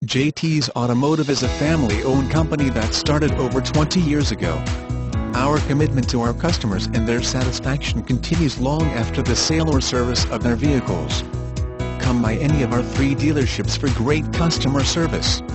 JTs Automotive is a family-owned company that started over 20 years ago. Our commitment to our customers and their satisfaction continues long after the sale or service of their vehicles. Come by any of our 3 dealerships for great customer service.